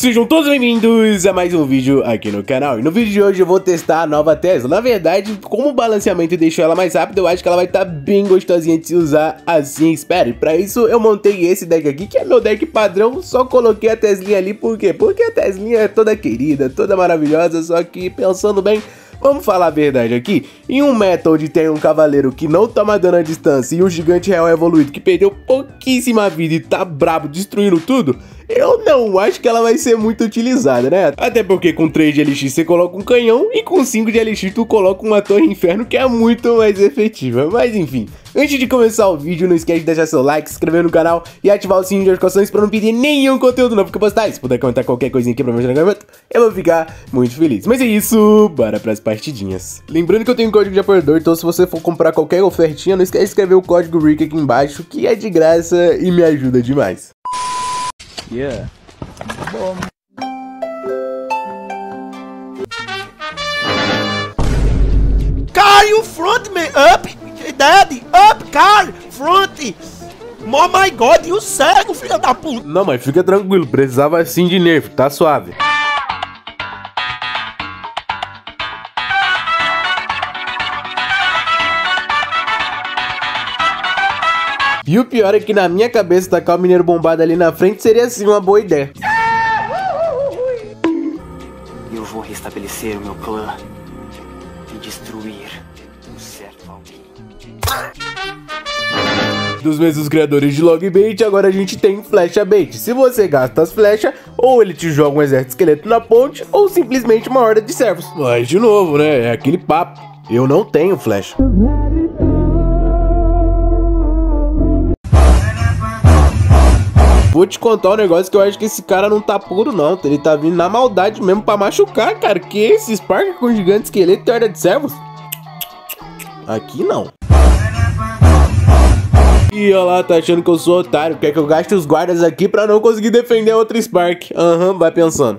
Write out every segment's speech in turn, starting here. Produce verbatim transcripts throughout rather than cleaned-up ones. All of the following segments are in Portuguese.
Sejam todos bem-vindos a mais um vídeo aqui no canal. E no vídeo de hoje eu vou testar a nova Tesla. Na verdade, como o balanceamento deixou ela mais rápida, eu acho que ela vai estar bem gostosinha de se usar assim, espere. Pra isso eu montei esse deck aqui, que é meu deck padrão. Só coloquei a Teslinha ali, por quê? Porque a Teslinha é toda querida, toda maravilhosa. Só que pensando bem, vamos falar a verdade aqui, em um meta onde tem um cavaleiro que não toma dano à distância e um gigante real evoluído que perdeu pouquíssima vida e tá brabo destruindo tudo, eu não acho que ela vai ser muito utilizada, né? Até porque com três de L X você coloca um canhão e com cinco de L X tu coloca uma torre inferno que é muito mais efetiva. Mas enfim, antes de começar o vídeo, não esquece de deixar seu like, se inscrever no canal e ativar o sininho de notificações para não perder nenhum conteúdo novo que eu postar. E se puder comentar qualquer coisinha aqui pra mim no canto, eu vou ficar muito feliz. Mas é isso, bora pras partidinhas. Lembrando que eu tenho um código de apoiador, então se você for comprar qualquer ofertinha, não esquece de escrever o código Rick aqui embaixo, que é de graça e me ajuda demais. Yeah. Bom. Caio, front, man, up, daddy, up, Caio, front. Oh my god, e o cego, filho da puta. Não, mas fica tranquilo, precisava assim de nerf, tá suave. E o pior é que na minha cabeça tacar o mineiro bombado ali na frente seria sim uma boa ideia. Eu vou restabelecer o meu clã e destruir um certo alguém. Dos mesmos criadores de Logbait, agora a gente tem Flecha Bait. Se você gasta as flechas, ou ele te joga um exército esqueleto na ponte, ou simplesmente uma horda de servos. Mas de novo, né? É aquele papo. Eu não tenho flecha. Vou te contar um negócio que eu acho que esse cara não tá puro não, ele tá vindo na maldade mesmo pra machucar, cara. Que esse Spark com gigante esqueleto e horda de servos? Aqui não. E olha lá, tá achando que eu sou otário, quer que eu gaste os guardas aqui pra não conseguir defender outro Spark. Aham, uhum, vai pensando.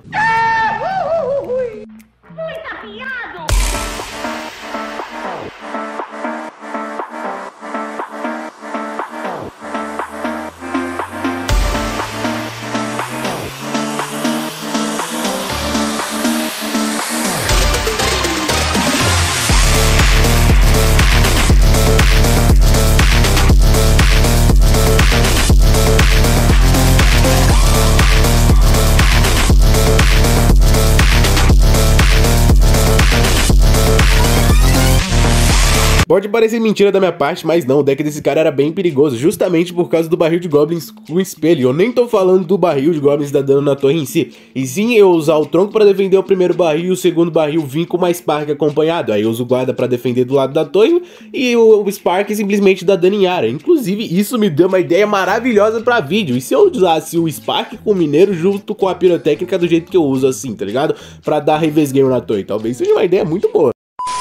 Pode parecer mentira da minha parte, mas não, o deck desse cara era bem perigoso, justamente por causa do barril de goblins com espelho. Eu nem tô falando do barril de goblins dar dano na torre em si, e sim eu usar o tronco pra defender o primeiro barril e o segundo barril vir com uma Spark acompanhado. Aí eu uso o guarda pra defender do lado da torre e o Spark simplesmente dá dano em área. Inclusive isso me deu uma ideia maravilhosa pra vídeo. E se eu usasse o Spark com o mineiro junto com a pirotécnica do jeito que eu uso assim, tá ligado? Pra dar reverse game na torre, talvez seja uma ideia muito boa.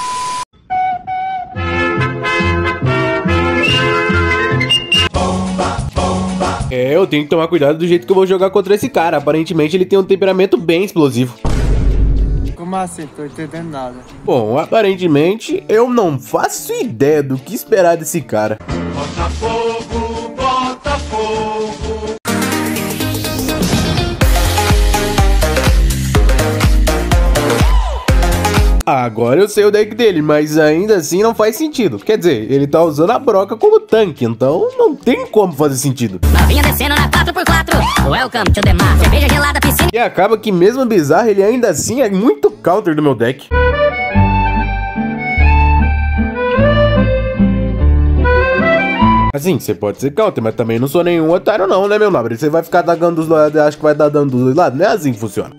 É, eu tenho que tomar cuidado do jeito que eu vou jogar contra esse cara. Aparentemente ele tem um temperamento bem explosivo. Como assim? Tô entendendo nada. Bom, aparentemente eu não faço ideia do que esperar desse cara. Bota fogo, bota fogo. Agora eu sei o deck dele, mas ainda assim não faz sentido. Quer dizer, ele tá usando a broca como tanque, então não tem como fazer sentido. Novinha descendo na quatro por quatro. Welcome to the mar. Cerveja gelada, piscina. E acaba que mesmo bizarro, ele ainda assim é muito counter do meu deck. Assim, você pode ser counter, mas também não sou nenhum otário não, né, meu nobre? Você vai ficar atacando dos lados e acha que vai dar dano dos dois lados? Não é assim que funciona.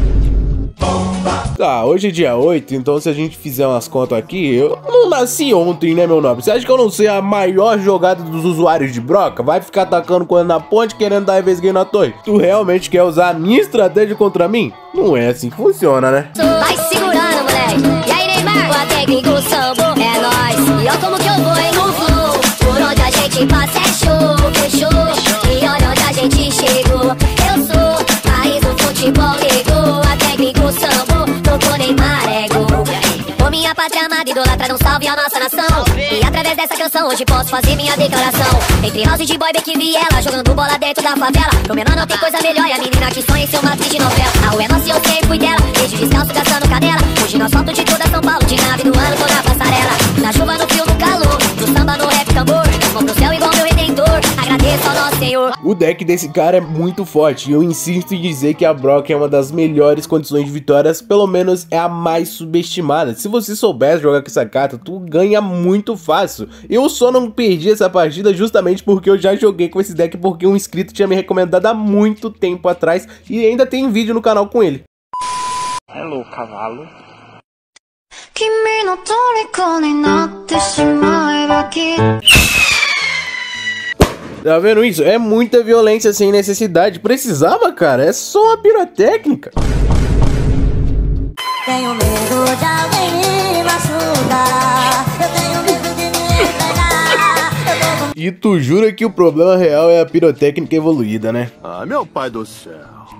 Tá, hoje é dia oito, então se a gente fizer umas contas aqui, eu não nasci ontem, né, meu nobre? Você acha que eu não sei a maior jogada dos usuários de broca? Vai ficar atacando quando na ponte, querendo dar reverse game na torre? Tu realmente quer usar a minha estratégia contra mim? Não é assim que funciona, né? Vai segurando, moleque. E aí, Neymar? O técnico sambo é nóis. E olha como que eu vou, hein, no flow. Por onde a gente passa é show, fechou. E olha onde a gente chegou. Eu sou país do futebol, ligou. A técnico sambo. Neymar é gol. Ô minha pátria amada, idolatra, não salve a nossa nação. E através dessa canção hoje posso fazer minha declaração. Entre house de boy, Beck e Viela, jogando bola dentro da favela. Pro menor não tem coisa melhor, e a menina que sonha em ser uma atriz de novela. descalço gastando canela. Hoje no asfalto de toda São Paulo, de nave do ano, tô na passarela. Na chuva, no frio, no calor, no samba, no rap, tambor. Vou pro céu igual meu redentor, agradeço ao nosso Senhor. O deck desse cara é muito forte e eu insisto em dizer que a Brock é uma das melhores condições de vitórias, pelo menos é a mais subestimada. Se você soubesse jogar com essa carta, tu ganha muito fácil. Eu só não perdi essa partida justamente porque eu já joguei com esse deck, porque um inscrito tinha me recomendado há muito tempo atrás e ainda tem vídeo no canal com ele. Hello, cavalo. Tá vendo isso? É muita violência sem necessidade. Precisava, cara? É só uma pirotécnica. Tenho medo de alguém me machucar. Eu tenho medo de me entregar. E tu jura que o problema real é a pirotécnica evoluída, né? Ah, meu pai do céu.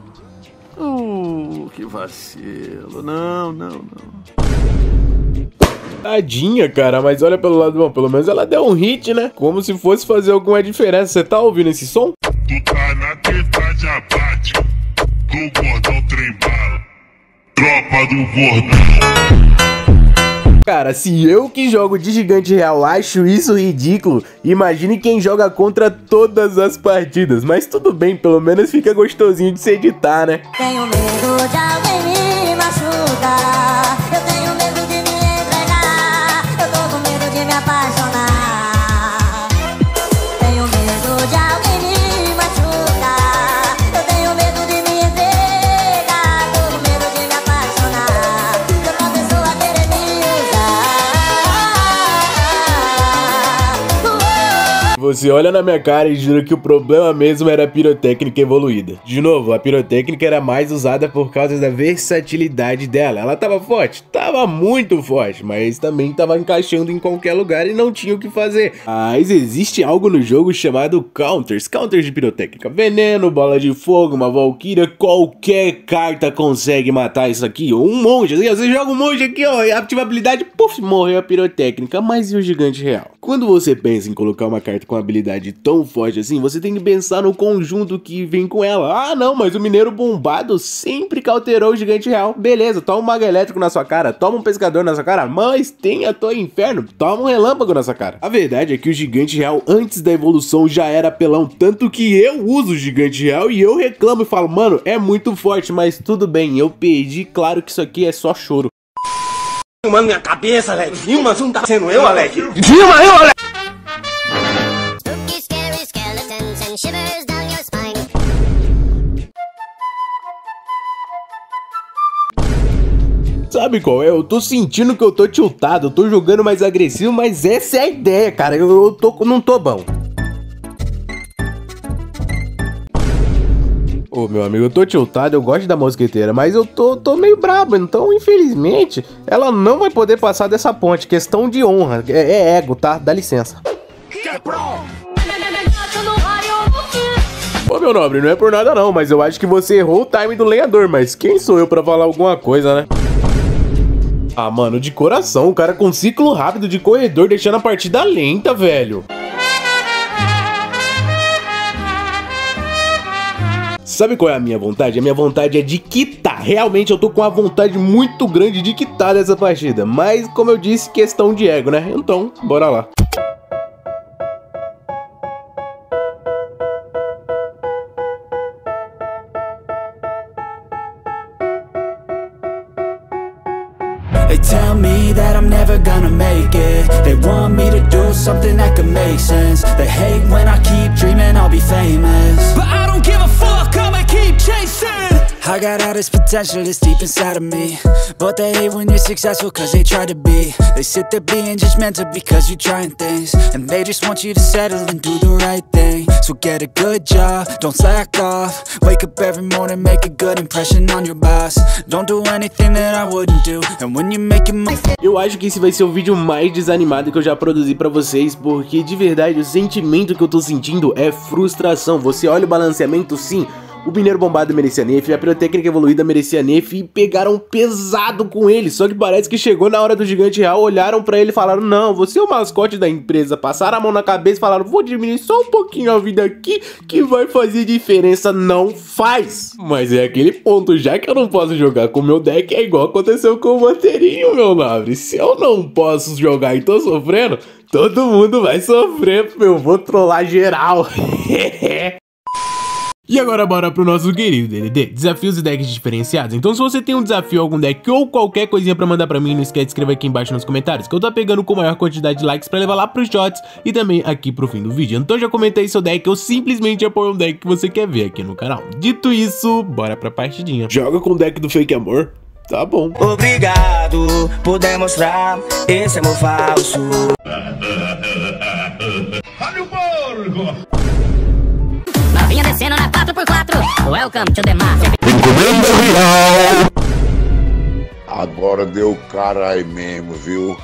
Uh, que vacilo. Não, não, não. Tadinha, cara, mas olha pelo lado bom, pelo menos ela deu um hit, né? Como se fosse fazer alguma diferença. Você tá ouvindo esse som? Tu tá na teta de abate do gordão trem-bala, tropa do gordão. Cara, se eu que jogo de gigante real acho isso ridículo, imagine quem joga contra todas as partidas. Mas tudo bem, pelo menos fica gostosinho de se editar, né? Tenho medo de alguém me machucar. Eu tenho medo de me entregar. Eu tô com medo de me apaixonar. Tenho medo de alguém me machucar. Eu tenho medo de me entregar. Tô com medo de me apaixonar. Outra pessoa querer me usar. Você olha na minha cara e jura que o problema mesmo era a pirotécnica evoluída. De novo, a pirotécnica era mais usada por causa da versatilidade dela. Ela tava forte? Tava muito forte, mas também tava encaixando em qualquer lugar e não tinha o que fazer. Mas existe algo no jogo chamado counters, counters de pirotécnica. Veneno, bola de fogo, uma valquíria, qualquer carta consegue matar isso aqui. Um monge, assim, você joga um monge aqui, ó, e ativa a habilidade, puf, morreu a pirotécnica. Mas e o gigante real? Quando você pensa em colocar uma carta com habilidade tão forte assim, você tem que pensar no conjunto que vem com ela. Ah não, mas o mineiro bombado sempre cauterou o gigante real. Beleza, toma um mago elétrico na sua cara, toma um pescador na sua cara, mas tem a tua inferno, toma um relâmpago na sua cara. A verdade é que o gigante real antes da evolução já era apelão, tanto que eu uso o gigante real e eu reclamo e falo, mano, é muito forte, mas tudo bem, eu perdi, claro que isso aqui é só choro. Mano, minha cabeça, Alex. Viu, mas não tá sendo eu, Alex. Viu, mas eu, Alex. Spooky, scary skeletons and shivers down your spine. Sabe qual é? Eu tô sentindo que eu tô tiltado, eu tô jogando mais agressivo, mas essa é a ideia, cara. Eu, eu tô, não tô bom. Ô, meu amigo, eu tô tiltado, eu gosto da mosqueteira, mas eu tô, tô meio brabo, então, infelizmente, ela não vai poder passar dessa ponte. Questão de honra, é, é ego, tá? Dá licença. Ô, meu nobre, não é por nada não, mas eu acho que você errou o time do lenhador, mas quem sou eu pra falar alguma coisa, né? Ah, mano, de coração, o cara com ciclo rápido de corredor deixando a partida lenta, velho. Sabe qual é a minha vontade? A minha vontade é de quitar. Realmente eu tô com uma vontade muito grande de quitar dessa partida. Mas, como eu disse, questão de ego, né? Então, bora lá. They tell me that I'm never gonna make it. They want me to do something that could make sense. They hate when I keep dreaming I'll be famous, but I don't give a fuck, I'ma keep chasing. I got all this potential that's deep inside of me, but they hate when you're successful cause they try to be. They sit there being judgmental because you're trying things, and they just want you to settle and do the right thing. So get a good job, don't slack off. Wake up every morning, make a good impression on your boss. Don't do anything that I wouldn't do, and when you make it move. Eu acho que esse vai ser o vídeo mais desanimado que eu já produzi pra vocês, porque de verdade o sentimento que eu tô sentindo é frustração. Você olha o balanceamento, sim, O Mineiro Bombado merecia nerf, a Pirotécnica Evoluída merecia nerf e pegaram pesado com ele. Só que parece que chegou na hora do Gigante Real, olharam pra ele e falaram: não, você é o mascote da empresa. Passaram a mão na cabeça e falaram: vou diminuir só um pouquinho a vida aqui que vai fazer diferença. Não faz. Mas é aquele ponto, já que eu não posso jogar com o meu deck, é igual aconteceu com o Manteirinho, meu nobre. Se eu não posso jogar e tô sofrendo, todo mundo vai sofrer, eu vou trollar geral. E agora bora pro nosso querido D D D, desafios e decks diferenciados. Então se você tem um desafio, algum deck ou qualquer coisinha pra mandar pra mim, não esquece de escrever aqui embaixo nos comentários, que eu tô pegando com maior quantidade de likes pra levar lá pros shots e também aqui pro fim do vídeo. Então já comenta aí seu deck ou simplesmente apoia um deck que você quer ver aqui no canal. Dito isso, bora pra partidinha. Joga com o deck do Fake Amor? Tá bom. Obrigado por demonstrar esse amor falso. Olha o porco! Novinha descendo na quatro por quatro. Welcome to the master. Encomenda real! Agora deu carai mesmo, viu?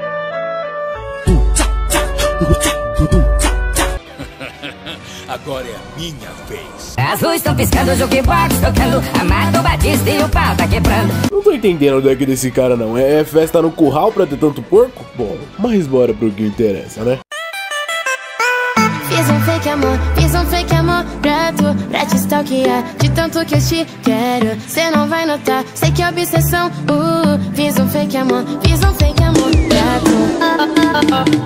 Agora é a minha vez. As luzes estão piscando, o jukebox tocando, Amado Batista e o pau tá quebrando. Não tô entendendo o deck desse cara não. É festa no curral pra ter tanto porco? Bom, mas bora pro que interessa, né? Fiz um fake amor, fiz um fake amor pra tu, pra te stalkear, de tanto que eu te quero, cê não vai notar, sei que é obsessão, uh, fiz um fake amor, fiz um fake amor pra tu.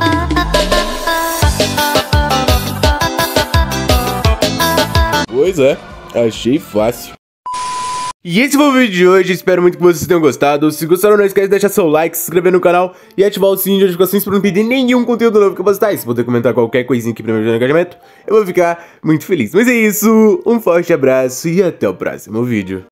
Pois é, achei fácil. E esse foi o vídeo de hoje, espero muito que vocês tenham gostado. Se gostaram, não esquece de deixar seu like, se inscrever no canal e ativar o sininho de notificações para não perder nenhum conteúdo novo que eu postar. E se puder comentar qualquer coisinha aqui pra me ajudar no engajamento, eu vou ficar muito feliz. Mas é isso, um forte abraço e até o próximo vídeo.